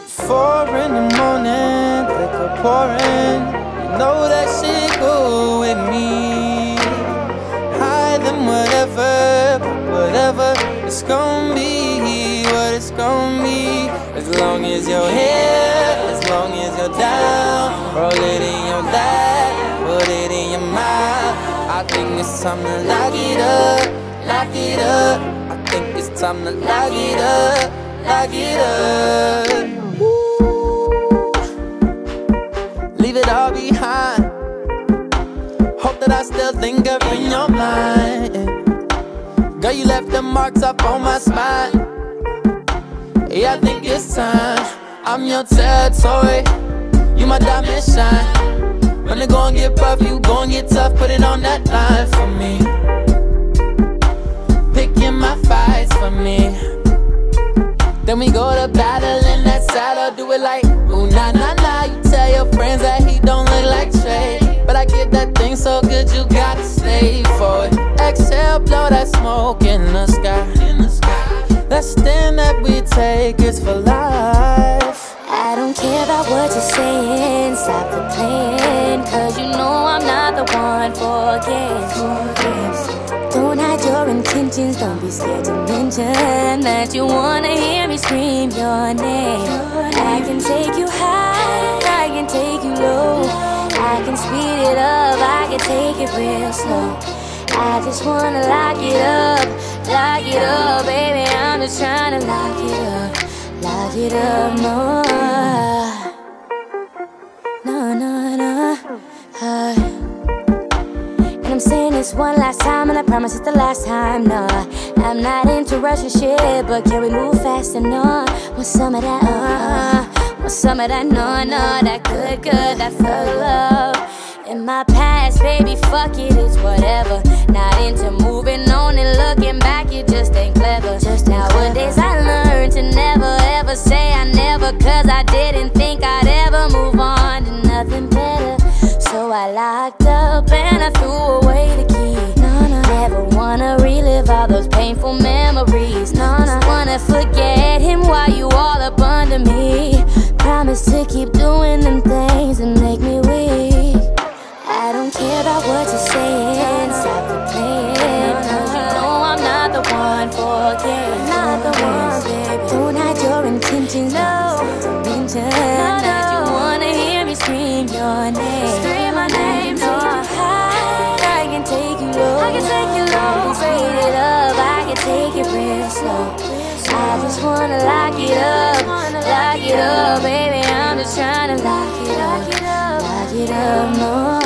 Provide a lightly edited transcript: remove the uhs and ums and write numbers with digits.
4 in the morning, liquor pouring. You know that shit go with me. Higher than whatever it's gon' be, what it's gon' be. As long as you're here, as long as you're down, roll it in your lap, put it in your mouth. I think it's time to lock it up, lock it up. I think it's time to lock it up, lock it up. Leave it all behind. Hope that I still think of in your mind. Girl, you left the marks up on my spine. Yeah, I think it's time. I'm your territory, you my diamond shine. When they gon' get rough, you gon' get tough. Put it on that line for me. Picking my fights for me. Then we go to battle in that saddle. Do it like, ooh, nah, nah, nah. You tell your friends that he don't look like Trey, but I get that thing so good, you gotta stay for it. Exhale, blow that smoke in the sky. That stand that we take is for life. I don't care about what you're saying, stop the playing, cause you know I'm not the one for games. Don't hide your intentions, don't be scared to mention that you wanna hear me scream your name. I can take you high, I can take you low, I can speed it up, I can take it real slow. I just wanna lock it up, baby. I'm just trying to lock it up more. No. And I'm saying this one last time, and I promise it's the last time. No, I'm not into rushing shit, but can we move fast enough? Want some of that, want some of that, no, that good, that thug love. In my past, baby, fuck it, it's whatever. Not into moving on and looking back, you just ain't clever. Just nowadays I learned to never ever say I never, cause I didn't think I'd ever move on to nothing better. So I locked up and I threw away the key. Never wanna relive all those painful memories. Just wanna forget him while you all up under me. Promise to keep doing them things that make me weak. I don't care about what you're saying, stop the playing, cause you know I'm not the one for games. Not the one, baby. Don't hide your intentions, no. Mention that you wanna hear me scream your name. Scream my name, so high, I can take you low, I can take you low. I can speed it up, I can take it real slow. I just wanna lock it up, baby. I'm just trying to lock it up more.